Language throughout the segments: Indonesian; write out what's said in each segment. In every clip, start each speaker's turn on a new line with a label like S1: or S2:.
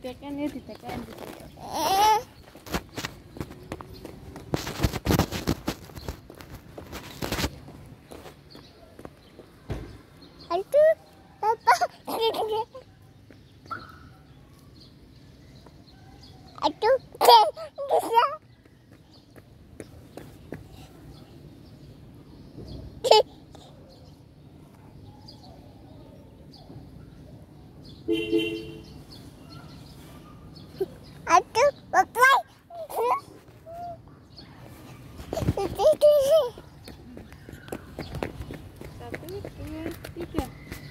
S1: ditekan ya, ditekan.
S2: Aduh, Papa. Aduh, bisa. Aduh, Papa.
S1: Satu, dua, tiga.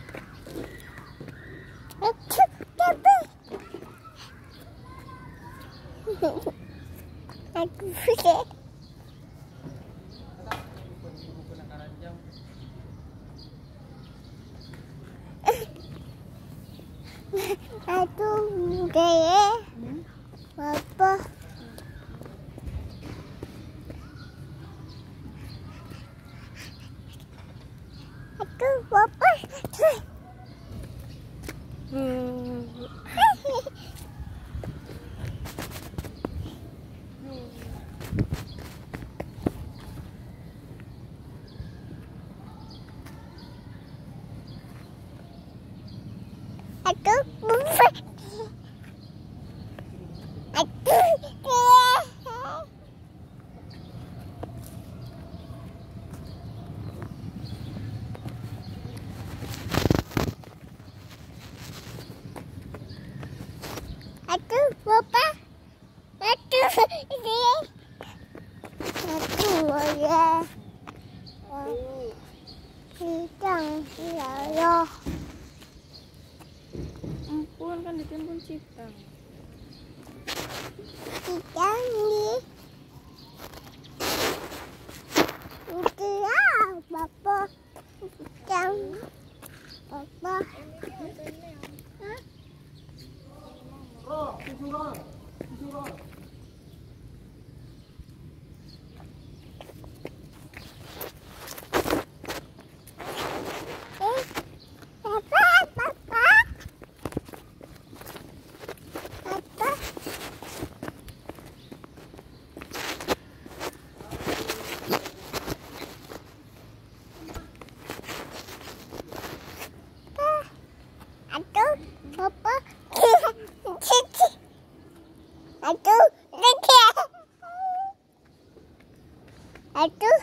S2: Aduh, Papa. Aduh, bisa. Aduh, udah ya. Papa. Aduh, Papa. Aduh, Papa. Aduh, Papa. Aduh, ini. Aduh, ya. Hidang, ya.
S1: Ampun, kan ditimbun ciptang.
S2: Hidang nih. Hidang, Papa. Hidang. Papa. Papa, Papa. Papa. Aduh, Papa. Aduh, aduh,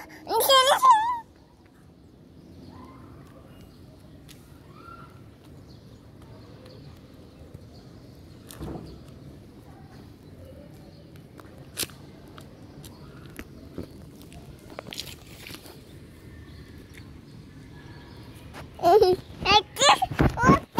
S2: aduh.